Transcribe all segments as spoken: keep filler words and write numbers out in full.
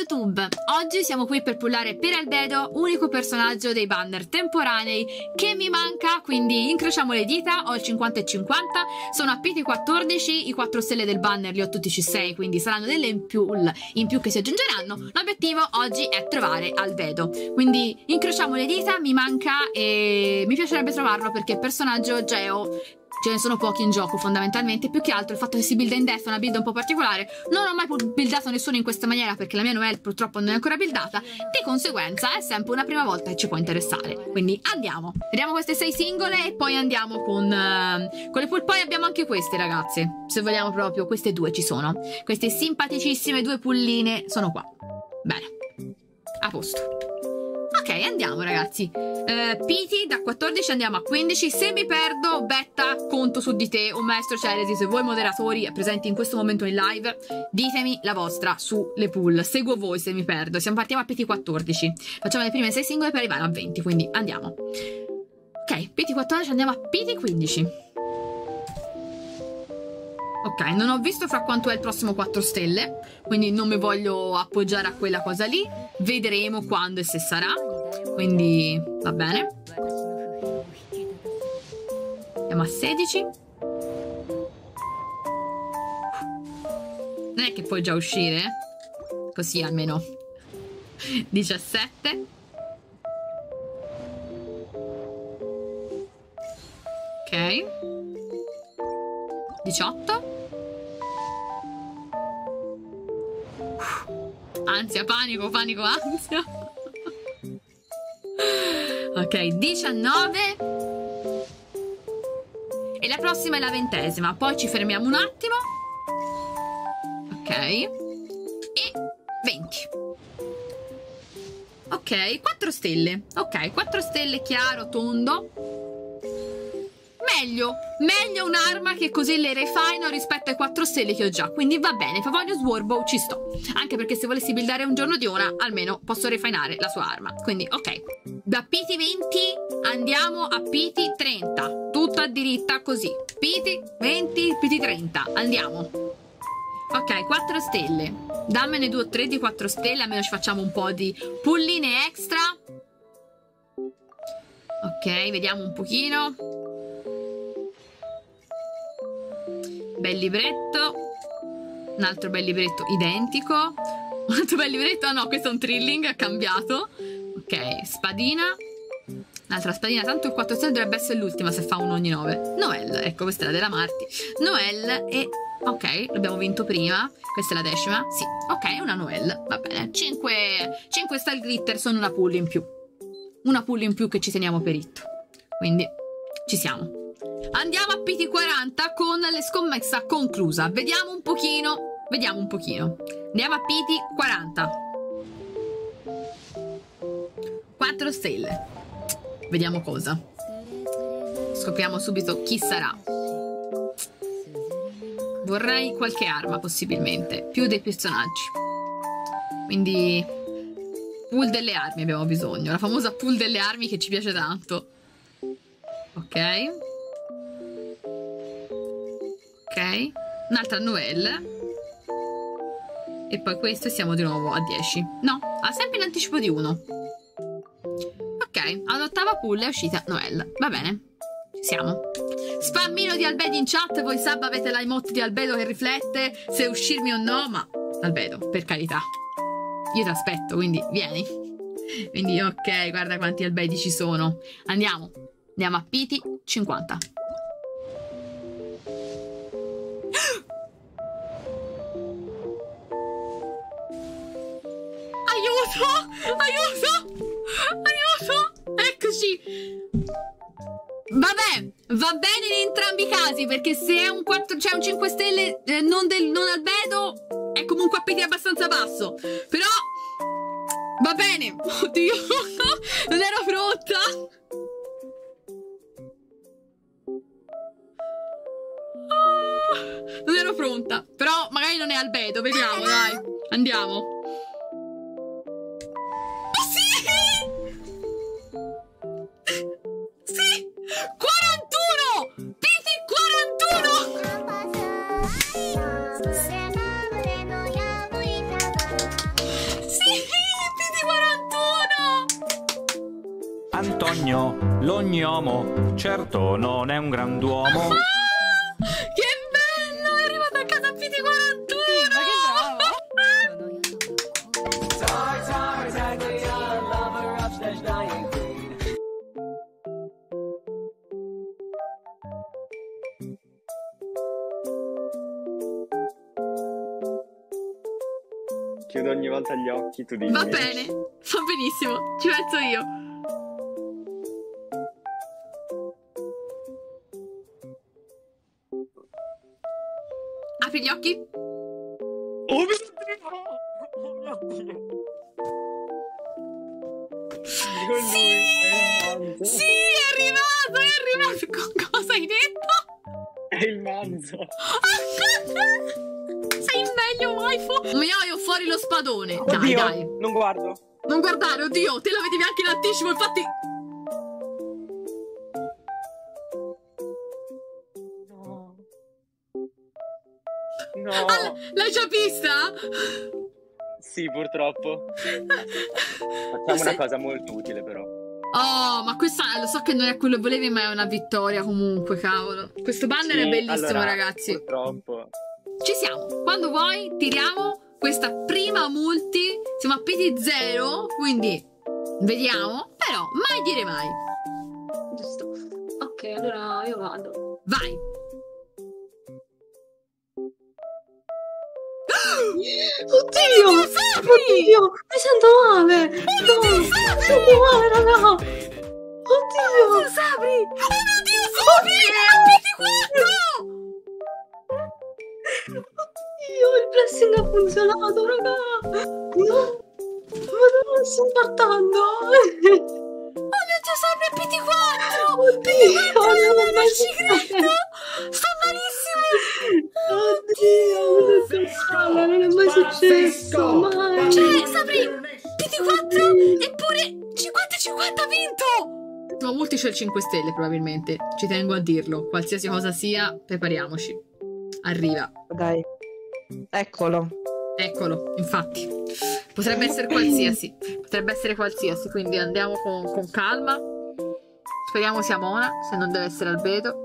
YouTube! Oggi siamo qui per pullare per Albedo, unico personaggio dei banner temporanei che mi manca, quindi incrociamo le dita. Ho il cinquanta e cinquanta, sono a P T quattordici, i quattro stelle del banner li ho tutti C sei, quindi saranno delle in più, in più che si aggiungeranno. L'obiettivo oggi è trovare Albedo, quindi incrociamo le dita, mi manca e mi piacerebbe trovarlo perché personaggio Geo ce ne sono pochi in gioco fondamentalmente, più che altro il fatto che si builda in death è una build un po' particolare. Non ho mai buildato nessuno in questa maniera perché la mia Noelle purtroppo non è ancora buildata, di conseguenza è sempre una prima volta e ci può interessare. Quindi andiamo, vediamo queste sei singole e poi andiamo con, uh, con le pull. Poi abbiamo anche queste ragazze, se vogliamo proprio, queste due ci sono, queste simpaticissime due pulline sono qua. Bene, a posto. Ok, andiamo ragazzi. uh, Piti da quattordici andiamo a quindici. Se mi perdo, Betta, conto su di te. O maestro Celesi, se voi moderatori presenti in questo momento in live, ditemi la vostra sulle pool. Seguo voi se mi perdo. Siamo partiamo a P T quattordici. Facciamo le prime sei singole per arrivare a venti, quindi andiamo. Ok, P T quattordici andiamo a P T quindici. Ok, non ho visto fra quanto è il prossimo quattro stelle, quindi non mi voglio appoggiare a quella cosa lì. Vedremo quando e se sarà, quindi va bene. Andiamo a sedici. Non è che puoi già uscire? Così almeno. diciassette. Ok. diciotto. Ansia, panico, panico, ansia. Ok, diciannove. E la prossima è la ventesima. Poi ci fermiamo un attimo. Ok. E venti. Ok, quattro stelle. Ok, quattro stelle chiaro, tondo. Meglio, meglio un'arma che così le refino rispetto ai quattro stelle che ho già. Quindi va bene, Favoglio Swarbow ci sto. Anche perché se volessi buildare un giorno di ora, almeno posso refinare la sua arma. Quindi ok, da P T venti andiamo a P T trenta. Tutta diritta così. P T venti, P T trenta. Andiamo. Ok, quattro stelle. Dammene due o tre di quattro stelle, almeno ci facciamo un po' di pulline extra. Ok, vediamo un pochino. Bel libretto. Un altro bel libretto identico. Un altro bel libretto. Ah no, questo è un thrilling, ha cambiato. Ok, spadina. Un'altra spadina. Tanto il quattro stelle dovrebbe essere l'ultima se fa uno ogni nove. Noelle, ecco, questa è la della Marti. Noelle e... ok, l'abbiamo vinto prima. Questa è la decima. Sì, ok, una Noelle. Va bene. cinque star glitter sono una pull in più. Una pull in più che ci teniamo per it. Quindi ci siamo. Andiamo a P T quaranta con le scommessa conclusa. Vediamo un pochino. Vediamo un pochino. Andiamo a P T quaranta. quattro stelle. Vediamo cosa. Scopriamo subito chi sarà. Vorrei qualche arma possibilmente. Più dei personaggi. Quindi pool delle armi abbiamo bisogno. La famosa pool delle armi che ci piace tanto. Ok. Ok, un'altra Noelle. E poi questo e siamo di nuovo a dieci. No, ha sempre in anticipo di uno. Ok, all'ottava pull è uscita Noelle. Va bene, ci siamo. Spammino di Albedo in chat. Voi sub avete la emote di Albedo che riflette se uscirmi o no. Ma Albedo, per carità, io ti aspetto, quindi vieni. Quindi ok, guarda quanti Albedi ci sono. Andiamo, andiamo a P T cinquanta. Aiuto! Aiuto! Aiuto! Eccoci! Vabbè, va bene in entrambi i casi, perché se è un quattro, cioè un cinque stelle eh, non, del, non Albedo, è comunque a P T abbastanza basso. Però va bene. Oddio, non ero pronta. Ah, non ero pronta. Però magari non è Albedo, vediamo, dai. Andiamo. Sì! quarantuno! P T quarantuno! Sì! Antonio, l'ognomo, certo non è un grand'uomo. Che bello! È arrivato a casa P T quarantuno! Ma che bravo! Chiudo ogni volta gli occhi, tu dimmi. Va bene, fa benissimo, ci penso io. Apri gli occhi. Oh mio Dio! Oh mio Dio! Dico Sì! lui, è il manzo. Sì, è arrivato, è arrivato. Co- Cosa hai detto? È il manzo. Sei il meglio, waifu. Mi ho fuori lo spadone. Dai, Oddio, dai. non guardo. Non guardare, oddio, te la vedevi anche in anticipo, infatti. No. No. Ah, l'hai già vista? Sì, purtroppo. Facciamo Lo una sai- cosa molto utile, però. Oh, ma questa lo so che non è quello che volevi, ma è una vittoria comunque, cavolo. Questo banner Sì, è bellissimo, allora, ragazzi. Purtroppo. Ci siamo. Quando vuoi, tiriamo questa prima multi. Siamo a P T zero, quindi vediamo. Però mai dire mai. Giusto. Ok, allora io vado. Vai. Oddio! Oddio! Mi sento male! No! Mi sento male, raga! Oddio! Sabri! Oh mio Dio, Sabri! A P T quattro! Oddio, il pressing ha funzionato, raga! No! Ma non sto spartando! Oh mio Dio, Sabri, a P T quattro! Oddio! Non Non ci credo! Sto malissimo! Oddio! Non è mai successo! Mai! Cioè, Sabri, P T quattro eppure cinquanta cinquanta ha vinto! Ma molti c'è il cinque stelle probabilmente, ci tengo a dirlo. Qualsiasi cosa sia, prepariamoci. Arriva. Dai. Eccolo. Eccolo, infatti. Potrebbe essere qualsiasi. Potrebbe essere qualsiasi, quindi andiamo con, con calma. Speriamo sia Mona, se non deve essere Albedo.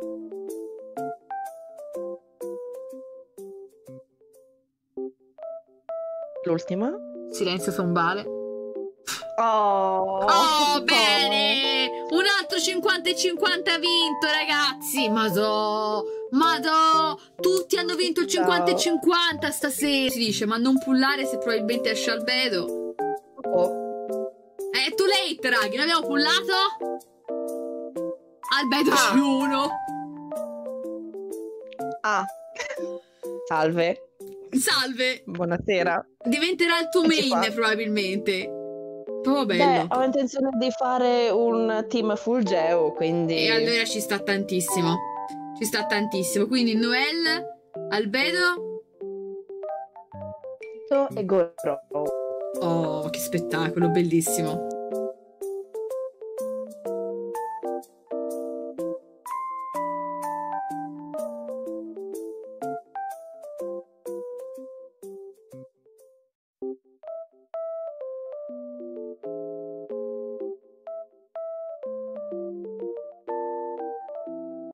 L'ultima. Silenzio tombale. Oh, Oh, bene! Un altro cinquanta e cinquanta ha vinto, ragazzi! Madò! Madò! Tutti hanno vinto il cinquanta e cinquanta stasera! Si dice, ma non pullare se probabilmente esce Albedo. Oh. È too late, raghi! Non abbiamo pullato? Albedo Ah. c'è uno! Ah. Salve. Salve! Buonasera. Diventerà il tuo Eccoci main, qua. probabilmente. Proprio Beh, bello. ho intenzione di fare un team full geo, quindi... E allora ci sta tantissimo. Ci sta tantissimo. Quindi Noel, Albedo. e Goro. Oh, che spettacolo, bellissimo.